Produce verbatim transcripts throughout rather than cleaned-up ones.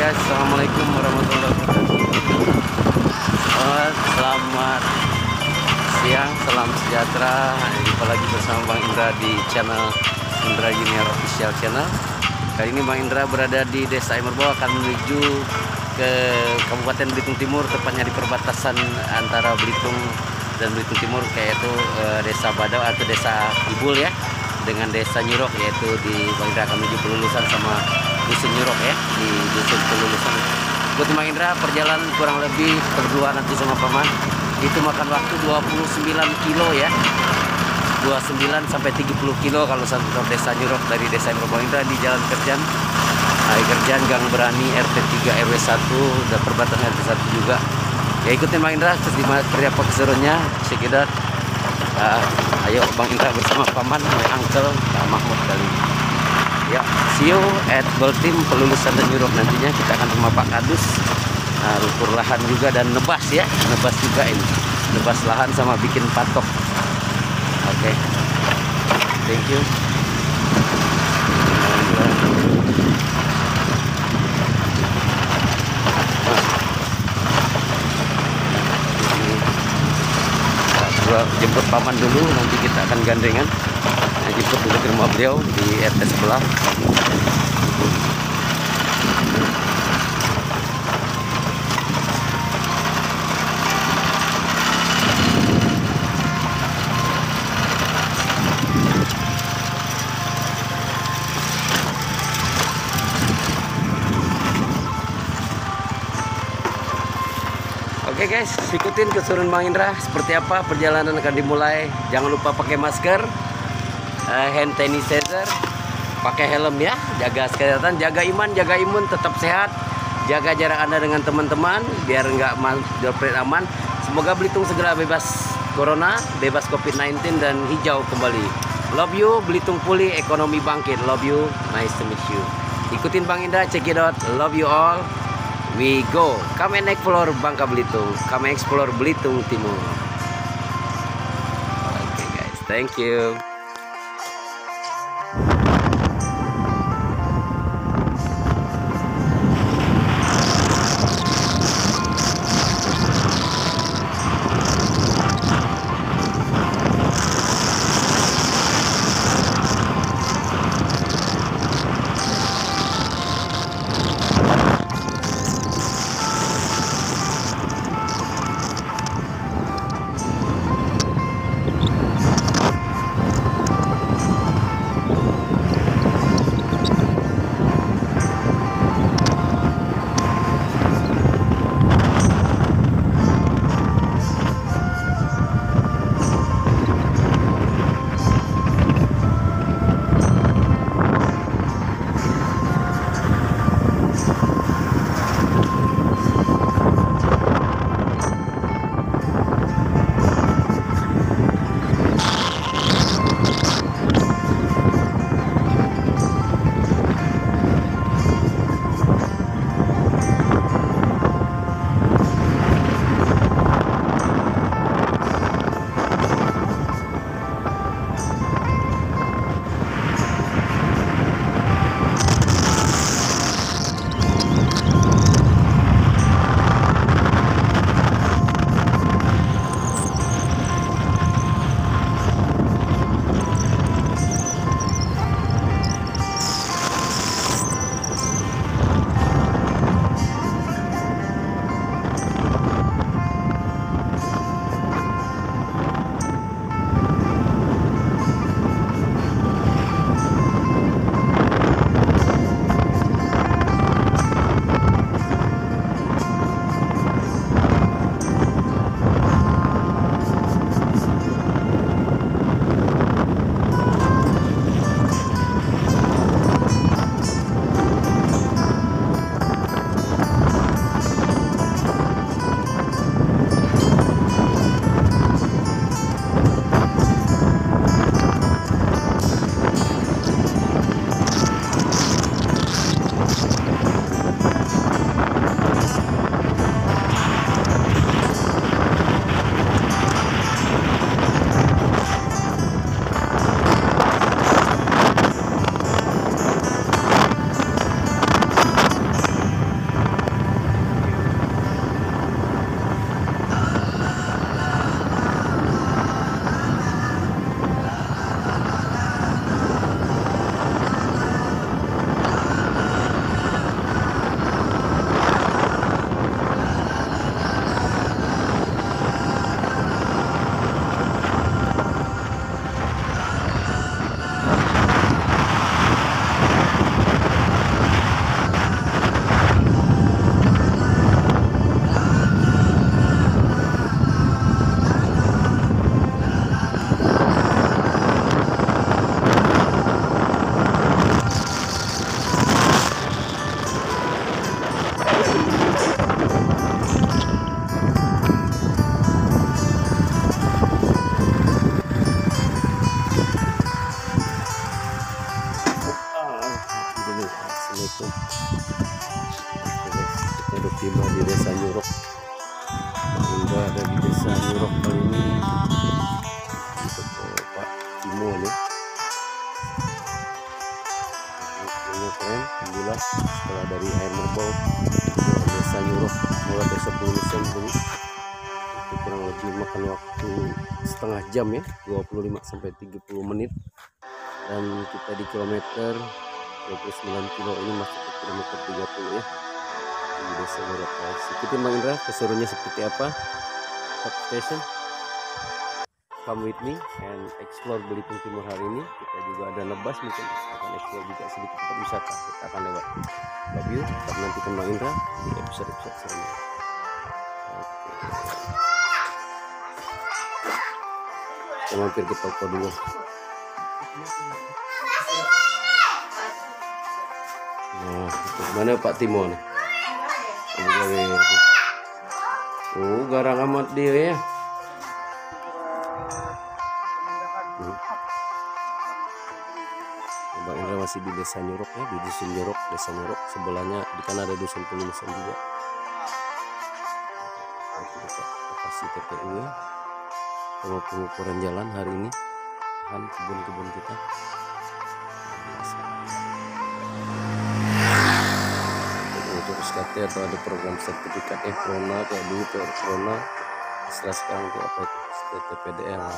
guys, assalamualaikum warahmatullahi wabarakatuh. Selamat, selamat siang, salam sejahtera. Jumpa lagi bersama Bang Indra di channel Indra Junior Official Channel. Kali ini Bang Indra berada di Desa Emerbo, akan menuju ke Kabupaten Belitung Timur, tepatnya di perbatasan antara Belitung dan Belitung Timur, yaitu eh, Desa Badau atau Desa Ibul ya, dengan Desa Nyirok, yaitu di Bang Indra akan menuju Pelulusan sama Dusun Nyirok ya, di Dusun Pelulusan. Ikuti Bang Indra, perjalanan kurang lebih berdua nanti sama paman itu makan waktu dua puluh sembilan kilo ya, dua puluh sembilan sampai tiga puluh kilo kalau sampai Desa Nyirok dari Desa Emerbo. Bang Indra di Jalan Kerjaan, Air Kerjaan, Gang Berani, R T tiga R W satu, dan perbatasan R T satu juga. Ya ikutin Bang Indra, terus di apa keseruannya sekitar. Uh, ayo Bang Indra bersama paman, Uncle Pak Mahmud kali ini. Ya, see you at Beltim Pelulusan dan Nyirok. Nantinya kita akan sama Pak Kadus, nah, ukur lahan juga dan nebas ya, nebas juga ini, nebas lahan sama bikin patok. Oke, okay. Thank you. Nah, jemput paman dulu, nanti kita akan gandengan. Nah, jemput dulu ke rumah beliau di R T sebelah. Oke guys, ikutin keseruan Bang Indra seperti apa perjalanan akan dimulai. Jangan lupa pakai masker, uh, hand sanitizer, pakai helm ya, jaga kesehatan, jaga iman, jaga imun, tetap sehat, jaga jarak Anda dengan teman-teman biar nggak dompet aman. Semoga Belitung segera bebas corona, bebas covid sembilan belas dan hijau kembali. Love you, Belitung pulih, ekonomi bangkit. Love you, nice to meet you. Ikutin Bang Indra, check it out. Love you all. We go, come and explore Bangka Belitung, come and explore Belitung Timur. Okay guys, thank you. semua nih. Ini keren, alhamdulillah. Setelah dari air merbau ke desa Nyurok, mulai desa Pengulusan ini, itu kurang lebih makan waktu setengah jam ya, dua puluh lima sampai tiga puluh menit. Dan kita di kilometer dua puluh sembilan kilo ini masuk ke kilometer tiga puluh ya, di desa Nyurok. Ikutin Bang Indra keseruannya seperti apa. Top station, come with me and explore Belitung Timur hari ini. Kita juga ada nebas, mungkin akan explore juga sedikit tempat wisata. Kita akan lewat. Love you, tetap nantikan Bang Indra di episode-episode selanjutnya. Kita mampir ke toko dulu. Nah, mana Pak Timon? Oh, garang amat dia ya. Bang Indra masih di desa Nyurok ya, di dusun Nyurok, desa Nyurok. Sebelahnya di kanan ada dusun Pengulusan juga. Lokasi T P U ya. Sama pengukuran jalan hari ini. Kan kebun-kebun kita. Terus kata atau ada program sertifikat eh Corona kayak dulu ke Corona, setelah sekarang ke apa itu T P D L.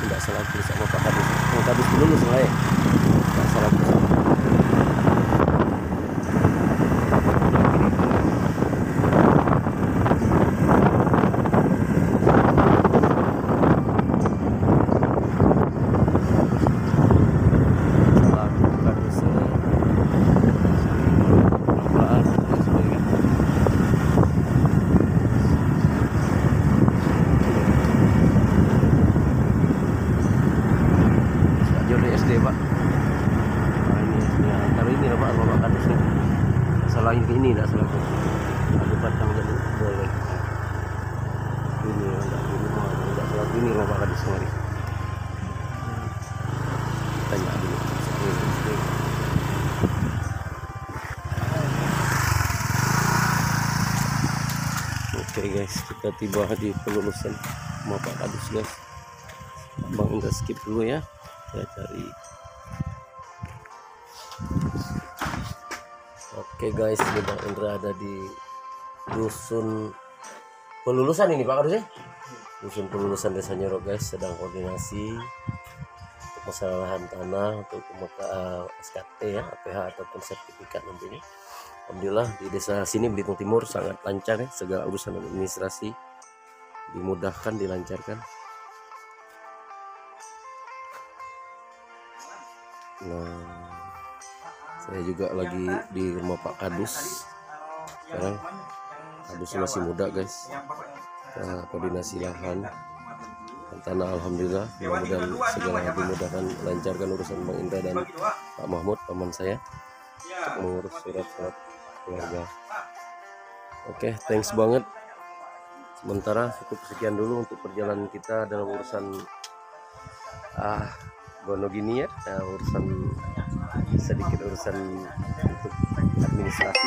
tidak salah tulis sama Pak Kadus. Pak Kadus dulu selesai. Tidak salah tulis. Selain ini tidak salah ada batang jadi boleh ini ada ini mau tidak salah ini Bapak Kadis kemari tanya dulu. Oke guys, kita tiba di pelulusan Bapak Kadis guys. Bang Indra skip dulu ya, saya cari. Oke guys, ini Bang Indra ada di dusun pelulusan ini Pak Kadus ya. Dusun pelulusan Desa Nyerok guys, sedang koordinasi untuk masalah lahan tanah untuk pemeka S K T ya, A P H ataupun sertifikat nantinya. Alhamdulillah di desa sini Belitung Timur sangat lancar ya, segala urusan administrasi dimudahkan, dilancarkan. Nah, saya juga lagi di rumah Pak Kadus. Sekarang Kadus masih muda guys. Kita koordinasi lahan dan tanah, alhamdulillah. Mudah-mudahan segala dimudahkan, lancarkan urusan Bang Indra dan Pak Mahmud paman saya untuk mengurus surat-surat keluarga. Oke, thanks banget. Sementara cukup sekian dulu untuk perjalanan kita dalam urusan ah Gono gini ya, nah, urusan sedikit urusan untuk administrasi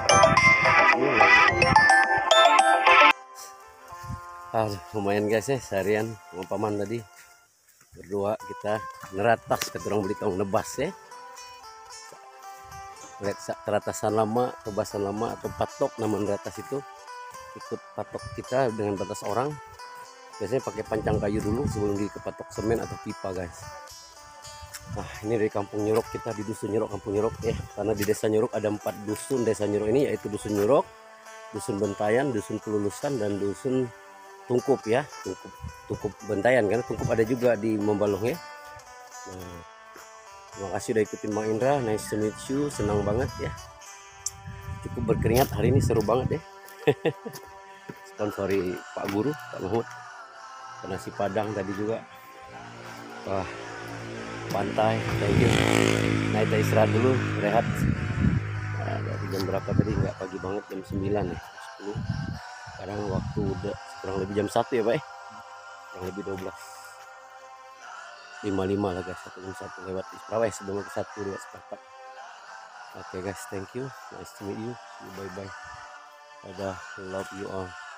ah, lumayan guys ya, seharian sama paman tadi berdua kita neratas ke orang Belitung nebas ya, lihat keratasan lama, tebasan lama atau patok, nama neratas itu ikut patok kita dengan batas orang, biasanya pakai pancang kayu dulu sebelum dikepatok semen atau pipa guys. Nah, ini dari kampung Nyerok, kita di dusun Nyerok, kampung Nyerok ya, karena di desa Nyerok ada empat dusun desa Nyerok ini, yaitu dusun Nyerok, dusun Bentayan, dusun Pelulusan, dan dusun Tungkup ya, Tungkup, Tungkup Bentayan, karena Tungkup ada juga di Membalong ya. Nah, terima kasih udah ikutin Bang Indra, nice to meet you, senang banget ya, cukup berkeringat hari ini, seru banget deh. Sponsori Pak Guru, Pak Mahmud, nasi Padang tadi juga. Wah, pantai, thank you. Nah, kita istirahat dulu, rehat. Nah, dari jam berapa tadi? Nggak pagi banget, jam sembilan ya, sepuluh. Sekarang waktu udah kurang lebih jam satu ya Pak ya, kurang lebih dua belas lima puluh lima lah guys, satu jam satu lewat Ispraveh sebelum ke satu dua seperempat. Oke guys, thank you, nice to meet you, bye bye, dadah, love you all.